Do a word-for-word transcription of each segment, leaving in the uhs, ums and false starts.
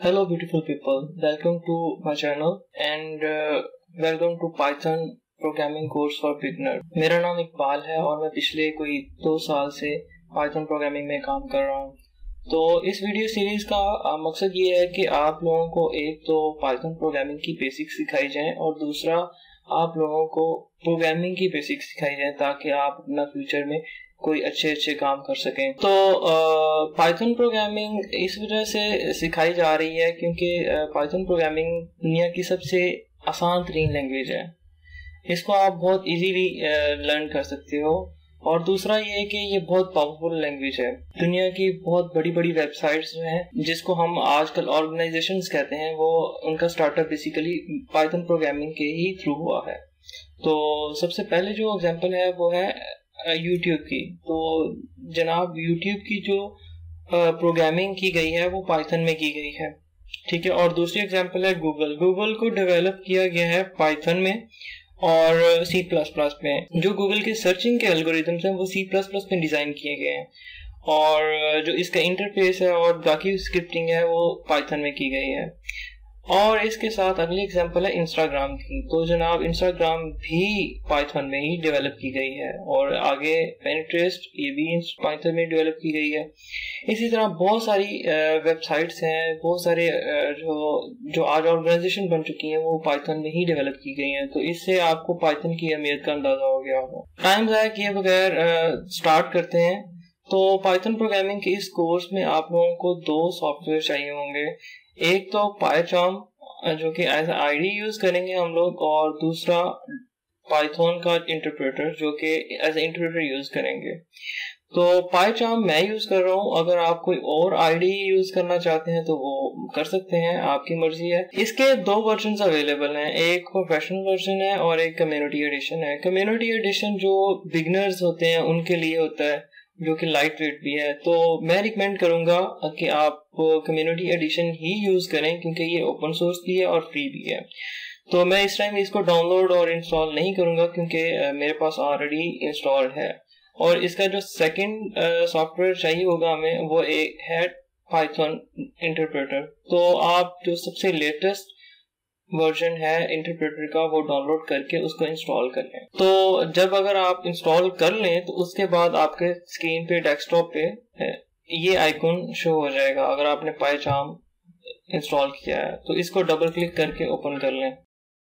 Hello beautiful people, welcome to my channel and uh, welcome to Python programming course for beginner। मेरा नाम इकबाल है और मैं पिछले कोई दो साल से Python प्रोग्रामिंग में काम कर रहा हूँ। तो इस वीडियो सीरीज का आ, मकसद ये है कि आप लोगों को एक तो Python प्रोग्रामिंग की बेसिक्स सिखाई जाएं और दूसरा आप लोगों को प्रोग्रामिंग की बेसिक्स सिखाई जाएं ताकि आप अपना फ्यूचर में कोई अच्छे अच्छे काम कर सकें। तो पाइथन प्रोग्रामिंग इस वजह से सिखाई जा रही है क्योंकि पाइथन प्रोग्रामिंग दुनिया की सबसे आसान तरीन लैंग्वेज है। इसको आप बहुत इजीली लर्न कर सकते हो और दूसरा ये है कि ये बहुत पावरफुल लैंग्वेज है। दुनिया की बहुत बड़ी बड़ी वेबसाइट्स जो हैं जिसको हम आजकल ऑर्गेनाइजेशंस कहते हैं, वो उनका स्टार्टअप बेसिकली पाइथन प्रोग्रामिंग के ही थ्रू हुआ है। तो सबसे पहले जो एग्जांपल है वो है यूट्यूब की। तो जनाब यूट्यूब की जो प्रोग्रामिंग की गई है वो पाइथन में की गई है, ठीक है। और दूसरी एग्जांपल है गूगल। गूगल को डेवलप किया गया है पाइथन में और सी प्लस प्लस में। जो गूगल के सर्चिंग के एल्गोरिथम्स हैं वो सी प्लस प्लस में डिज़ाइन किए गए हैं और जो इसका इंटरफेस है और बाकी स्क्रिप्टिंग है वो पाइथन में की गई है। और इसके साथ अगली एग्जांपल है इंस्टाग्राम की। तो जनाब इंस्टाग्राम भी पाइथन में ही डेवलप की गई है और आगे पिंटरेस्ट ये भी पाइथन में डेवलप की गई है। इसी तरह बहुत सारी वेबसाइट्स हैं, बहुत सारे जो जो आज ऑर्गेनाइजेशन बन चुकी हैं वो पाइथन में ही डेवलप की गई हैं। तो इससे आपको पाइथन की अहमियत का अंदाजा हो गया होगा। टाइम ज़ाया किए बगैर स्टार्ट करते हैं। तो पाइथन प्रोग्रामिंग के इस कोर्स में आप लोगों को दो सॉफ्टवेयर चाहिए होंगे। एक तो पायचार्म जो कि एज आईडी यूज करेंगे हम लोग, और दूसरा पाइथन का इंटरप्रेटर जो कि एज इंटरप्रेटर यूज करेंगे। तो पायचार्म मैं यूज कर रहा हूँ, अगर आप कोई और आईडी यूज करना चाहते हैं तो वो कर सकते हैं, आपकी मर्जी है। इसके दो वर्जन अवेलेबल हैं, एक प्रोफेशनल वर्जन है और एक कम्युनिटी एडिशन है। कम्युनिटी एडिशन जो बिगनर्स होते हैं उनके लिए होता है, जो कि लाइट वेट भी है। तो मैं रिकमेंड करूंगा कि आप कम्युनिटी एडिशन ही यूज करें क्योंकि ये ओपन सोर्स भी है और फ्री भी है। तो मैं इस टाइम इसको डाउनलोड और इंस्टॉल नहीं करूंगा क्योंकि मेरे पास ऑलरेडी इंस्टॉल्ड है। और इसका जो सेकंड सॉफ्टवेयर चाहिए होगा हमें वो एक है पाइथन इंटरप्रेटर। तो आप जो सबसे लेटेस्ट वर्जन है इंटरप्रेटर का वो डाउनलोड करके उसको इंस्टॉल कर लें। तो जब अगर आप इंस्टॉल कर लें तो उसके बाद आपके स्क्रीन पे डेस्कटॉप पे ये आइकन शो हो जाएगा अगर आपने पायचार्म इंस्टॉल किया है। तो इसको डबल क्लिक करके ओपन कर लें।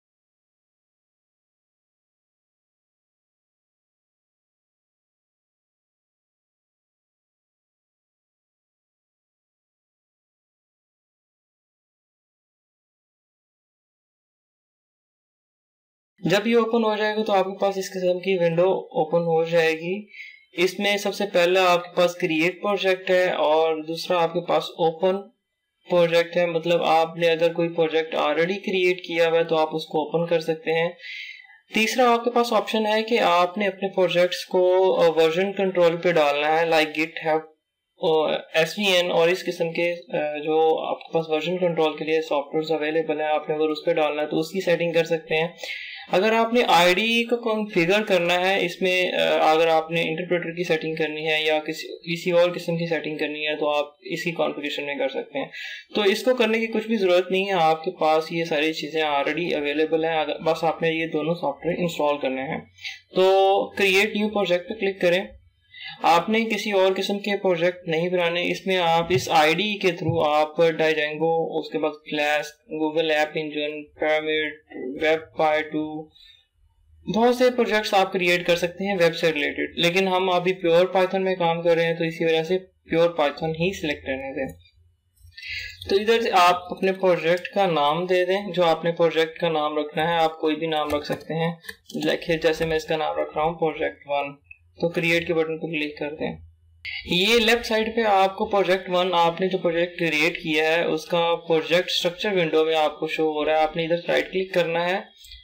जब ये ओपन हो जाएगा तो आपके पास इस किस्म की विंडो ओपन हो जाएगी। इसमें सबसे पहला आपके पास क्रिएट प्रोजेक्ट है और दूसरा आपके पास ओपन प्रोजेक्ट है। मतलब आपने अगर कोई प्रोजेक्ट ऑलरेडी क्रिएट किया हुआ है तो आप उसको ओपन कर सकते हैं। तीसरा आपके पास ऑप्शन है कि आपने अपने प्रोजेक्ट्स को वर्जन कंट्रोल पे डालना है, like git have S V N और इस किस्म के जो आपके पास वर्जन कंट्रोल के लिए सॉफ्टवेयर अवेलेबल है, आपने अगर उस पर डालना है तो उसकी सेटिंग कर सकते हैं। अगर आपने आईडी को कॉन्फ़िगर करना है, इसमें अगर आपने इंटरप्रेटर की सेटिंग करनी है या किसी किसी और किस्म की सेटिंग करनी है तो आप इसी कॉन्फ़िगरेशन में कर सकते हैं। तो इसको करने की कुछ भी ज़रूरत नहीं है, आपके पास ये सारी चीज़ें ऑलरेडी अवेलेबल हैं, बस आपने ये दोनों सॉफ्टवेयर इंस्टॉल करने हैं। तो क्रिएट न्यू प्रोजेक्ट पे क्लिक करें। आपने किसी और किस्म के प्रोजेक्ट नहीं बनाने, इसमें आप इस आईडी के थ्रू आप डायजेंगो, उसके बाद Flask, Google app engine, pyramid, web py two, बहुत से प्रोजेक्ट्स आप क्रिएट कर सकते हैं वेब से रिलेटेड। लेकिन हम अभी प्योर पाइथन में काम कर रहे हैं तो इसी वजह से प्योर पाइथन ही सिलेक्ट करने दें। तो इधर से आप अपने प्रोजेक्ट का नाम दे दें, जो आपने प्रोजेक्ट का नाम रखना है आप कोई भी नाम रख सकते हैं। देखिए जैसे मैं इसका नाम रख रहा हूँ प्रोजेक्ट वन। तो क्रिएट के बटन पर क्लिक कर दें। ये लेफ्ट साइड पे आपको प्रोजेक्ट वन, आपने जो प्रोजेक्ट क्रिएट किया है उसका प्रोजेक्ट स्ट्रक्चर विंडो में आपको शो हो रहा है। आपने इधर राइट क्लिक करना है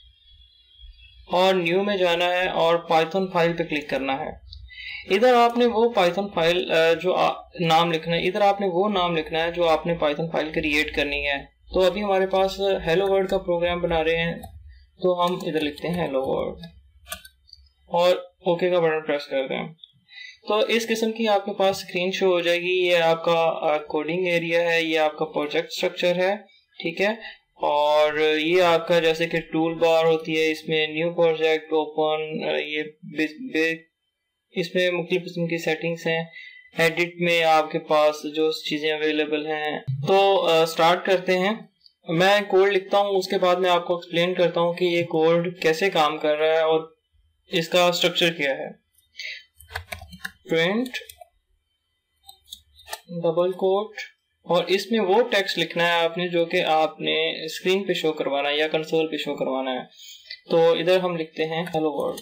और न्यू में जाना है और पाइथन फाइल पे क्लिक करना है। इधर आपने वो पाइथन फाइल जो नाम लिखना है, इधर आपने वो नाम लिखना है जो आपने पाइथन फाइल क्रिएट करनी है। तो अभी हमारे पास हेलो वर्ल्ड का प्रोग्राम बना रहे हैं तो हम इधर लिखते हैं हेलो वर्ल्ड और ओके का बटन प्रेस कर दें। तो इस किस्म की आपके पास स्क्रीन शो हो जाएगी। ये आपका कोडिंग एरिया है, ये आपका प्रोजेक्ट स्ट्रक्चर है, ठीक है। और ये आपका जैसे कि टूल बार होती है, इसमें न्यू प्रोजेक्ट ओपन, ये बे, बे, इसमें मुख्तलिफ किस्म की सेटिंग्स हैं। एडिट में आपके पास जो चीज़ें अवेलेबल हैं। तो स्टार्ट करते हैं। मैं कोड लिखता हूँ, उसके बाद मैं आपको एक्सप्लेन करता हूँ कि ये कोड कैसे काम कर रहा है और इसका स्ट्रक्चर क्या है। प्रिंट डबल कोट, और इसमें वो टेक्स्ट लिखना है आपने जो कि आपने स्क्रीन पे शो करवाना है या कंसोल पे शो करवाना है। तो इधर हम लिखते हैं हेलो वर्ल्ड।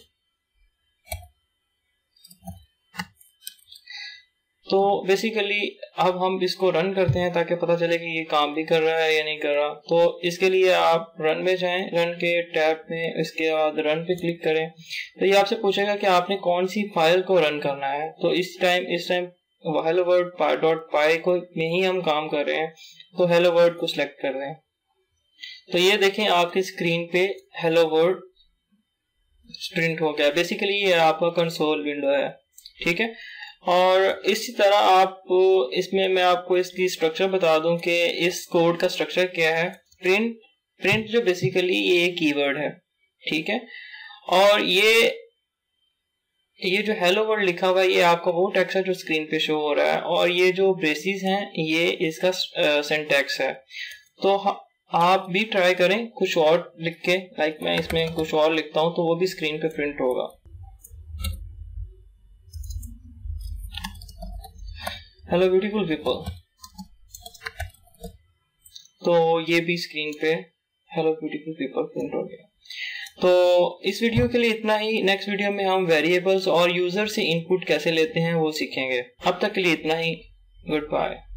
तो बेसिकली अब हम इसको रन करते हैं ताकि पता चले कि ये काम भी कर रहा है या नहीं कर रहा। तो इसके लिए आप रन में जाएं, रन के टैब में, इसके बाद रन पे क्लिक करें। तो ये आपसे पूछेगा कि आपने कौन सी फाइल को रन करना है। तो इस टाइम इस time hello world dot py को में ही हम काम कर रहे हैं, तो हेलो वर्ल्ड को सिलेक्ट कर दें। तो ये देखें आपकी स्क्रीन पे हेलो वर्ल्ड प्रिंट हो गया। बेसिकली ये आपका कंसोल विंडो है, ठीक है। और इसी तरह आप इसमें मैं आपको इसकी स्ट्रक्चर बता दूं कि इस कोड का स्ट्रक्चर क्या है। प्रिंट प्रिंट जो बेसिकली ये कीवर्ड है, ठीक है। और ये ये जो हेलो वर्ल्ड लिखा हुआ है ये आपका वो टेक्स्ट है जो स्क्रीन पे शो हो रहा है, और ये जो ब्रेसेस हैं ये इसका सिंटैक्स है। तो आप भी ट्राई करें कुछ और लिख के, लाइक मैं इसमें कुछ और लिखता हूं तो वो भी स्क्रीन पे प्रिंट होगा। हेलो ब्यूटीफुल पीपल, तो ये भी स्क्रीन पे हेलो ब्यूटीफुल पीपल प्रिंट हो गया। तो इस वीडियो के लिए इतना ही। नेक्स्ट वीडियो में हम वेरिएबल्स और यूजर से इनपुट कैसे लेते हैं वो सीखेंगे। अब तक के लिए इतना ही। Good bye.